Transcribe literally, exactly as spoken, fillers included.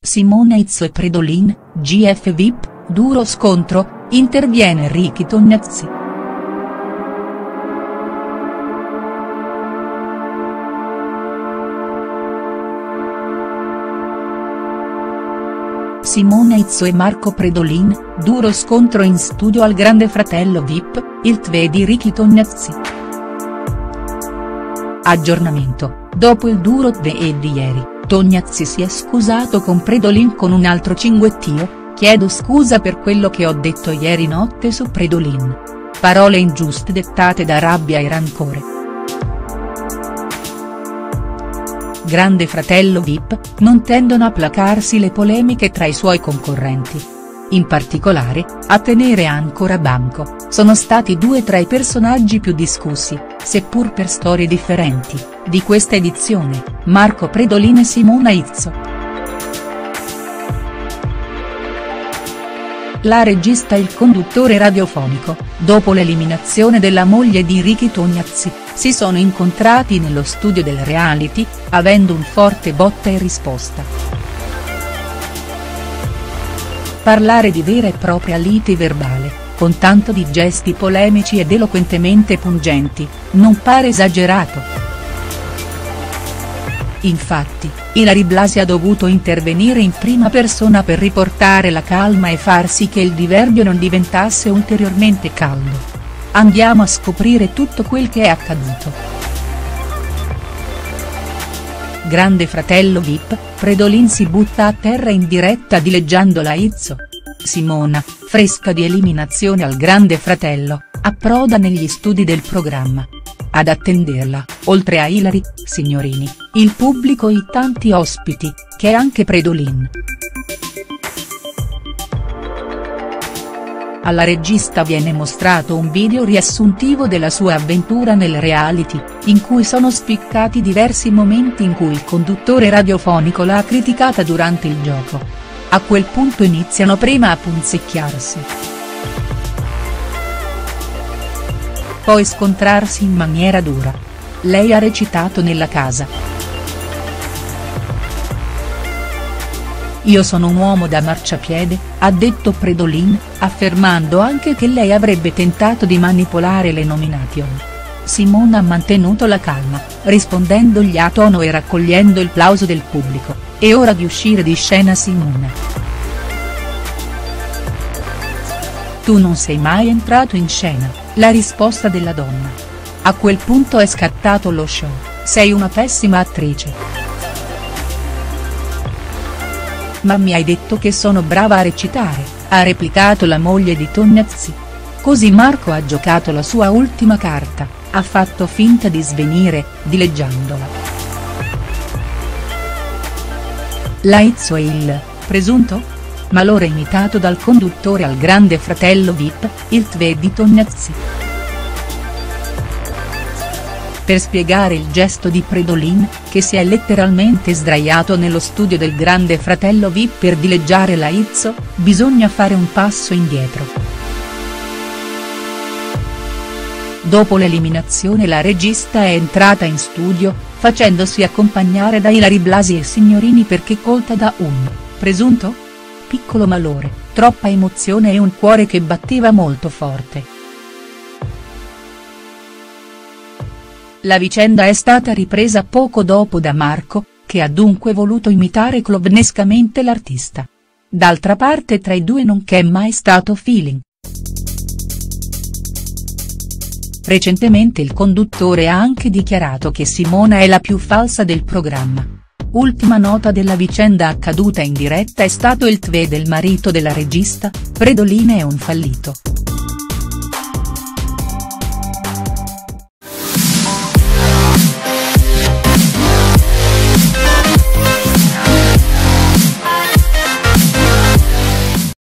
Simona Izzo e Predolin, G F V I P, duro scontro, interviene Ricky Tognazzi. Simona Izzo e Marco Predolin, duro scontro in studio al Grande Fratello V I P, il T V di Ricky Tognazzi. Aggiornamento: dopo il duro T V di ieri, Tognazzi si è scusato con Predolin con un altro cinguettio: "Chiedo scusa per quello che ho detto ieri notte su Predolin. Parole ingiuste dettate da rabbia e rancore". Grande Fratello V I P, non tendono a placarsi le polemiche tra i suoi concorrenti. In particolare, a tenere ancora banco, sono stati due tra i personaggi più discussi, seppur per storie differenti, di questa edizione: Marco Predolin e Simona Izzo. La regista e il conduttore radiofonico, dopo l'eliminazione della moglie di Ricky Tognazzi, si sono incontrati nello studio del reality, avendo un forte botta e risposta. Parlare di vera e propria lite verbale, con tanto di gesti polemici ed eloquentemente pungenti, non pare esagerato. Infatti, Ilary Blasi ha dovuto intervenire in prima persona per riportare la calma e far sì che il diverbio non diventasse ulteriormente caldo. Andiamo a scoprire tutto quel che è accaduto. Grande Fratello V I P, Predolin si butta a terra in diretta dileggiando la Izzo. Simona, fresca di eliminazione al Grande Fratello, approda negli studi del programma. Ad attenderla, oltre a Ilary, signorini, il pubblico e i tanti ospiti, che è anche Predolin. Alla regista viene mostrato un video riassuntivo della sua avventura nel reality, in cui sono spiccati diversi momenti in cui il conduttore radiofonico l'ha criticata durante il gioco. A quel punto iniziano prima a punzecchiarsi, poi scontrarsi in maniera dura. Lei ha recitato nella casa: "Io sono un uomo da marciapiede", ha detto Predolin, affermando anche che lei avrebbe tentato di manipolare le nomination. Simona ha mantenuto la calma, rispondendogli a tono e raccogliendo il plauso del pubblico: "È ora di uscire di scena Simona. Tu non sei mai entrato in scena", la risposta della donna. A quel punto è scattato lo show: "Sei una pessima attrice. Ma mi hai detto che sono brava a recitare", ha replicato la moglie di Tognazzi. Così Marco ha giocato la sua ultima carta, ha fatto finta di svenire, dileggiandola. La Izzo e il presunto malore imitato dal conduttore al Grande Fratello V I P, il T V di Tognazzi. Per spiegare il gesto di Predolin, che si è letteralmente sdraiato nello studio del Grande Fratello V I P per dileggiare la Izzo, bisogna fare un passo indietro. Dopo l'eliminazione la regista è entrata in studio, facendosi accompagnare da Ilary Blasi e signorini perché colta da un presunto piccolo malore, troppa emozione e un cuore che batteva molto forte. La vicenda è stata ripresa poco dopo da Marco, che ha dunque voluto imitare clownescamente l'artista. D'altra parte tra i due non c'è mai stato feeling. Recentemente il conduttore ha anche dichiarato che Simona è la più falsa del programma. Ultima nota della vicenda accaduta in diretta è stato il T V del marito della regista: "Predolin è un fallito".